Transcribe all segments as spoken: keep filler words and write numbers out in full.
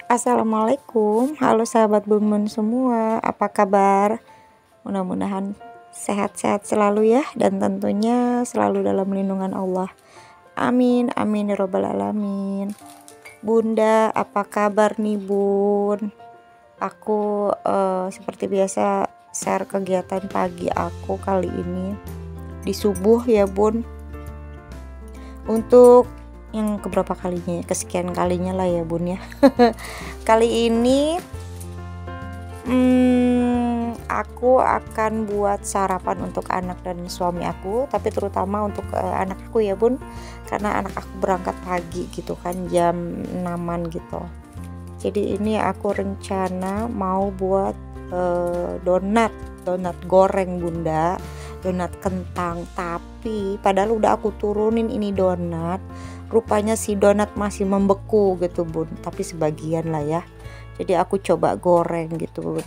Assalamualaikum, halo sahabat Bun Bun semua, apa kabar? Mudah-mudahan sehat-sehat selalu ya, dan tentunya selalu dalam lindungan Allah. Amin, amin ya robbal alamin. Bunda, apa kabar nih Bun? Aku uh, seperti biasa share kegiatan pagi aku kali ini di subuh ya Bun. Untuk yang keberapa kalinya, kesekian kalinya lah ya Bun ya. Kali ini hmm, aku akan buat sarapan untuk anak dan suami aku, tapi terutama untuk uh, anak aku ya Bun, karena anak aku berangkat pagi gitu kan, jam enaman gitu. Jadi ini aku rencana mau buat uh, donat donat goreng Bunda, donat kentang, tapi padahal udah aku turunin ini donat, rupanya si donat masih membeku gitu Bun, tapi sebagian lah ya. Jadi aku coba goreng gitu Bun,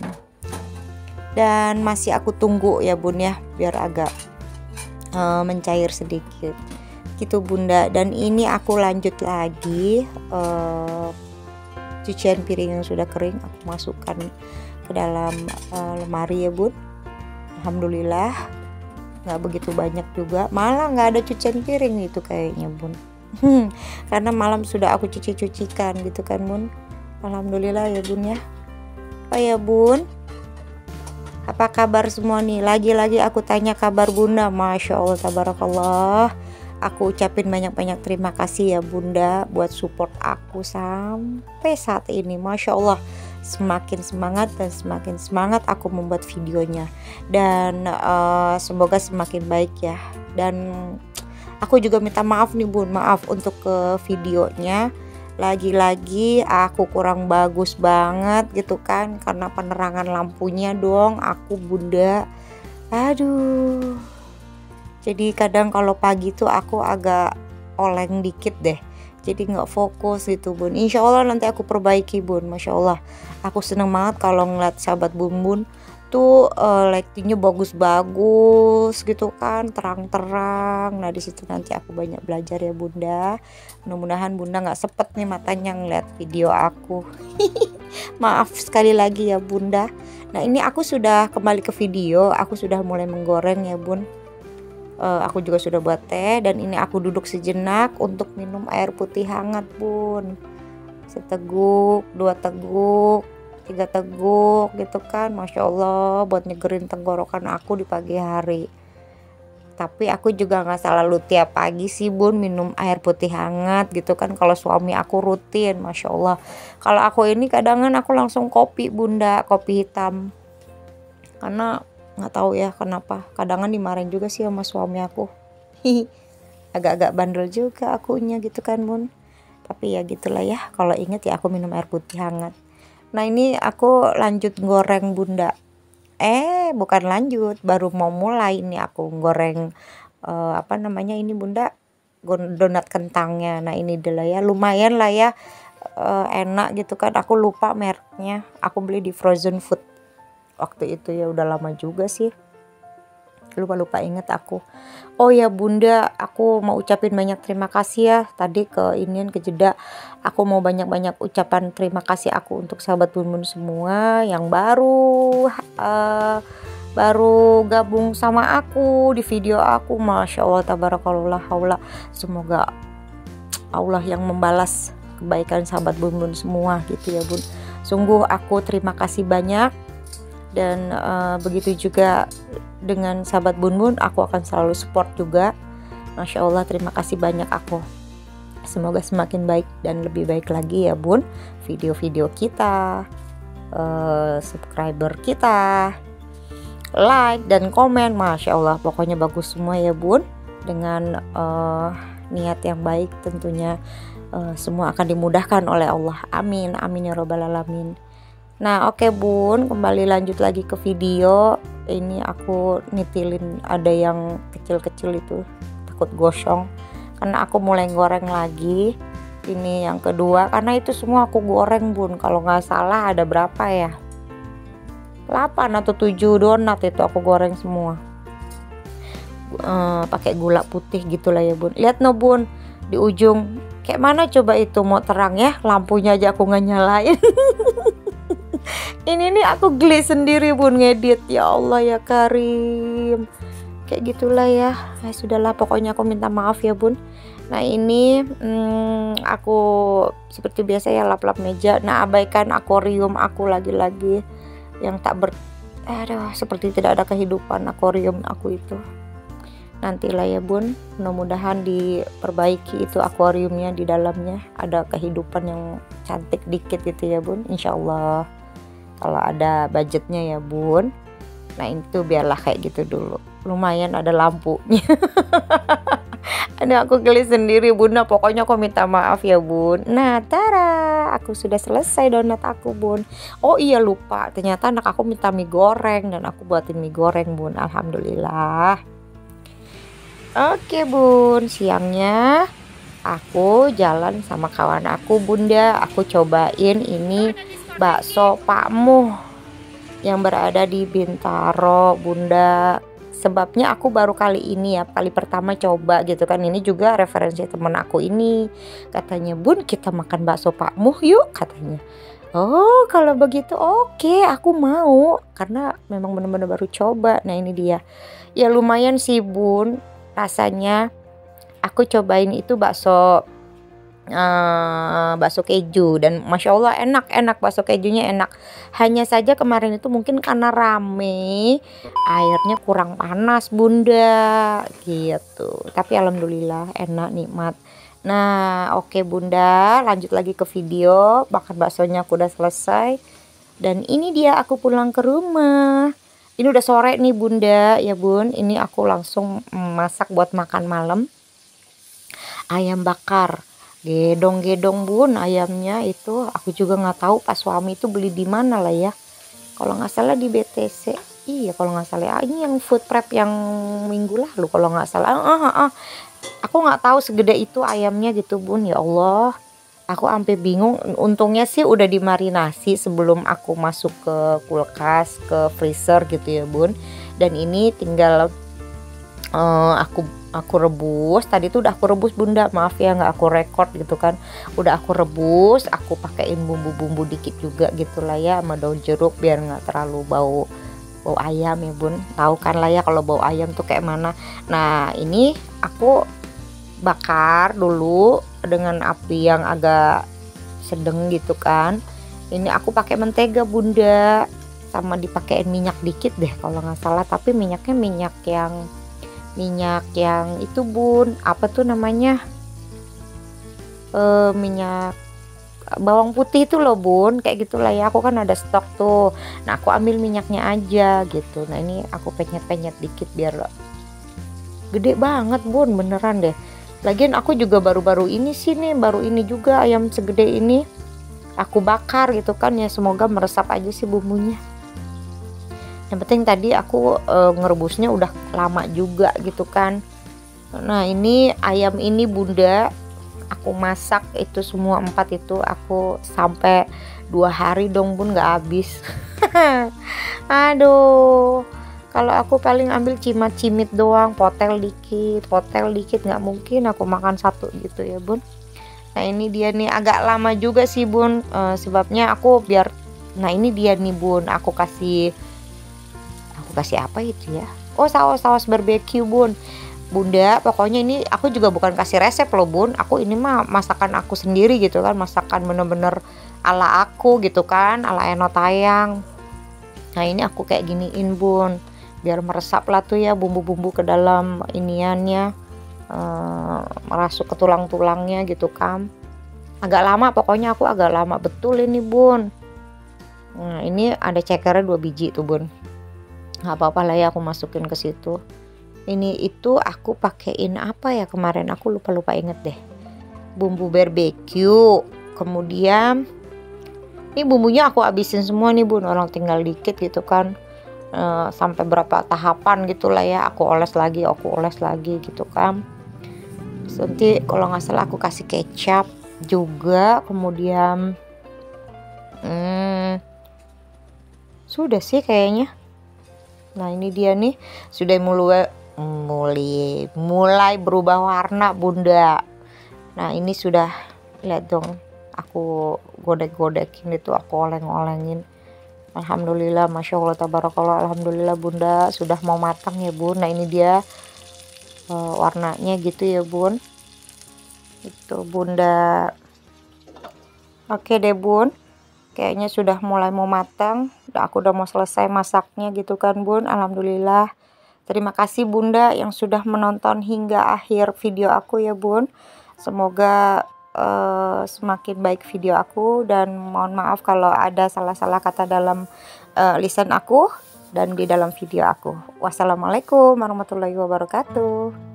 dan masih aku tunggu ya Bun ya, biar agak uh, mencair sedikit gitu Bunda. Dan ini aku lanjut lagi uh, cucian piring yang sudah kering aku masukkan ke dalam uh, lemari ya Bun. Alhamdulillah nggak begitu banyak juga, malah nggak ada cucian piring itu kayaknya Bun. Hmm, karena malam sudah aku cuci-cucikan gitu kan Bun. Alhamdulillah ya Bun ya. Oh ya Bun, apa kabar semua nih? Lagi-lagi aku tanya kabar Bunda. Masya Allah tabarakallah. Aku ucapin banyak-banyak terima kasih ya Bunda buat support aku sampai saat ini. Masya Allah, semakin semangat dan semakin semangat aku membuat videonya, dan uh, semoga semakin baik ya. Dan aku juga minta maaf nih Bun, maaf untuk ke videonya, lagi-lagi aku kurang bagus banget gitu kan, karena penerangan lampunya dong aku Bunda. Aduh, jadi kadang kalau pagi tuh aku agak oleng dikit deh, jadi nggak fokus gitu Bun. Insya Allah nanti aku perbaiki Bun. Masya Allah, aku seneng banget kalau ngeliat sahabat Bun Bun tuh uh, lightingnya bagus-bagus gitu kan, terang-terang. Nah di situ nanti aku banyak belajar ya Bunda. Mudah-mudahan Bunda nggak sepet nih matanya ngeliat video aku. Maaf sekali lagi ya Bunda. Nah ini aku sudah kembali ke video, aku sudah mulai menggoreng ya Bun. Uh, aku juga sudah buat teh, dan ini aku duduk sejenak untuk minum air putih hangat Bun. Seteguk, dua teguk, tiga teguk gitu kan, Masya Allah, buat nyegerin tenggorokan aku di pagi hari. Tapi aku juga nggak selalu tiap pagi sih Bun minum air putih hangat gitu kan. Kalau suami aku rutin, Masya Allah. Kalau aku ini kadang-kadang aku langsung kopi Bunda, kopi hitam, karena nggak tahu ya kenapa, kadang-kadang dimarahin juga sih sama suami aku. Agak-agak bandel juga akunya gitu kan Bun, tapi ya gitulah ya, kalau inget ya aku minum air putih hangat. Nah ini aku lanjut goreng Bunda, eh bukan lanjut, baru mau mulai ini aku goreng uh, apa namanya ini Bunda, donat kentangnya. Nah ini adalah ya lumayan lah ya, uh, enak gitu kan. Aku lupa mereknya, aku beli di Frozen Food waktu itu ya, udah lama juga sih, lupa-lupa inget aku. Oh ya Bunda, aku mau ucapin banyak terima kasih ya tadi ke inian ke jeda. Aku mau banyak-banyak ucapan terima kasih aku untuk sahabat Bun Bun semua yang baru uh, baru gabung sama aku di video aku. Masya Allah tabarakallah haula. Semoga Allah yang membalas kebaikan sahabat Bun Bun semua gitu ya Bun. Sungguh aku terima kasih banyak. Dan uh, begitu juga dengan sahabat Bun Bun, aku akan selalu support juga. Masya Allah, terima kasih banyak aku. Semoga semakin baik dan lebih baik lagi ya Bun, video-video kita, uh, subscriber kita, like dan komen. Masya Allah, pokoknya bagus semua ya Bun. Dengan uh, niat yang baik tentunya uh, semua akan dimudahkan oleh Allah. Amin, amin ya robbal alamin. Nah oke okay Bun, kembali lanjut lagi ke video. Ini aku nitilin ada yang kecil-kecil itu, takut gosong, karena aku mulai goreng lagi. Ini yang kedua, karena itu semua aku goreng Bun. Kalau nggak salah ada berapa ya, delapan atau tujuh donat itu aku goreng semua. E, pakai gula putih gitulah ya Bun. Lihat no Bun, di ujung Kayak mana coba itu mau terang ya, lampunya aja aku nggak nyalain. Ini nih aku geli sendiri bun ngedit, ya Allah ya Karim. Kayak gitulah ya. Nah, sudahlah pokoknya aku minta maaf ya bun. Nah ini hmm, aku seperti biasa ya lap-lap meja. Nah abaikan akuarium aku lagi-lagi yang tak ber aduh seperti tidak ada kehidupan akuarium aku itu. Nantilah ya bun, mudah-mudahan diperbaiki itu akuariumnya, di dalamnya ada kehidupan yang cantik dikit gitu ya bun, insya Allah kalau ada budgetnya ya bun. Nah itu biarlah kayak gitu dulu, lumayan ada lampunya. Ada aku geli sendiri bunda, pokoknya aku minta maaf ya bun. Nah tara, aku sudah selesai donat aku bun. Oh iya lupa, ternyata anak aku minta mie goreng dan aku buatin mie goreng bun, alhamdulillah. Oke bun, siangnya aku jalan sama kawan aku bunda. Aku cobain ini bakso Pak Muh yang berada di Bintaro bunda. Sebabnya aku baru kali ini ya, kali pertama coba gitu kan. Ini juga referensi temen aku ini. Katanya bun kita makan bakso Pak Muh yuk katanya. Oh kalau begitu oke aku mau, karena memang benar-benar baru coba. Nah ini dia ya, lumayan sih bun rasanya. Aku cobain itu bakso uh, bakso keju dan masya Allah enak enak bakso kejunya enak. Hanya saja kemarin itu mungkin karena rame airnya kurang panas bunda gitu, tapi alhamdulillah enak nikmat. Nah oke bunda, lanjut lagi ke video. Makan baksonya aku udah selesai dan ini dia aku pulang ke rumah. Ini udah sore nih bunda ya bun. Ini aku langsung masak buat makan malam. Ayam bakar, gedong-gedong bun ayamnya itu. Aku juga nggak tahu pas suami itu beli di mana lah ya. Kalau nggak salah di B T C. Iya kalau nggak salah. Ah, ini yang food prep yang minggu lalu kalau nggak salah. Ah, ah, ah. Aku nggak tahu segede itu ayamnya gitu bun. Ya Allah. Aku sampai bingung. Untungnya sih udah dimarinasi sebelum aku masuk ke kulkas, ke freezer gitu ya bun. Dan ini tinggal uh, aku aku rebus. Tadi tuh udah aku rebus bunda, maaf ya nggak aku record gitu kan. Udah aku rebus, aku pakein bumbu-bumbu dikit juga gitulah ya, sama daun jeruk biar nggak terlalu bau bau ayam ya bun. Tahu kan lah ya kalau bau ayam tuh kayak mana. Nah ini aku bakar dulu dengan api yang agak sedang gitu kan. Ini aku pakai mentega bunda, sama dipakein minyak dikit deh kalau nggak salah. Tapi minyaknya minyak yang minyak yang itu bun, apa tuh namanya, e, minyak bawang putih itu loh bun, kayak gitulah ya. Aku kan ada stok tuh. Nah aku ambil minyaknya aja gitu. Nah ini aku penyet-penyet dikit biar gede banget bun, beneran deh. Lagian aku juga baru-baru ini sih nih, baru ini juga ayam segede ini aku bakar gitu kan ya, semoga meresap aja sih bumbunya. Yang penting tadi aku e, ngerebusnya udah lama juga gitu kan. Nah ini ayam ini bunda aku masak itu semua empat itu aku sampai dua hari dong bun, nggak habis. Aduh. Kalau aku paling ambil cimat-cimit doang, potel dikit, potel dikit, nggak mungkin aku makan satu gitu ya bun. Nah ini dia nih, agak lama juga sih bun, e, sebabnya aku biar, nah ini dia nih bun, aku kasih, aku kasih apa itu ya? Oh saus-saus barbeque bun. Bunda, pokoknya ini aku juga bukan kasih resep loh bun, aku ini mah masakan aku sendiri gitu kan, masakan bener-bener ala aku gitu kan, ala Eno Tayang. Nah ini aku kayak giniin bun, biar meresap lah tuh ya bumbu-bumbu ke dalam iniannya, e, merasuk ke tulang-tulangnya gitu kan. Agak lama, pokoknya aku agak lama betul ini bun. Nah ini ada cekernya dua biji tuh bun, nggak apa-apa lah ya aku masukin ke situ. Ini itu aku pakein apa ya kemarin, aku lupa-lupa inget deh, bumbu barbeque. Kemudian ini bumbunya aku habisin semua nih bun, orang tinggal dikit gitu kan. Uh, sampai berapa tahapan gitulah ya, aku oles lagi aku oles lagi gitu kan. Terus nanti kalau nggak salah aku kasih kecap juga. Kemudian hmm, sudah sih kayaknya. Nah ini dia nih sudah mulai mulai mulai berubah warna bunda. Nah ini sudah, lihat dong, aku godek-godekin itu, aku oleng-olengin. Alhamdulillah, masya Allah, tabarakallah, alhamdulillah bunda, sudah mau matang ya bun. Nah ini dia uh, warnanya gitu ya bun, itu bunda. Oke deh bun, kayaknya sudah mulai mau matang. Aku udah mau selesai masaknya gitu kan bun. Alhamdulillah. Terima kasih bunda yang sudah menonton hingga akhir video aku ya bun. Semoga uh, semakin baik video aku, dan mohon maaf kalau ada salah-salah kata dalam uh, lisan aku dan di dalam video aku. Wassalamualaikum warahmatullahi wabarakatuh.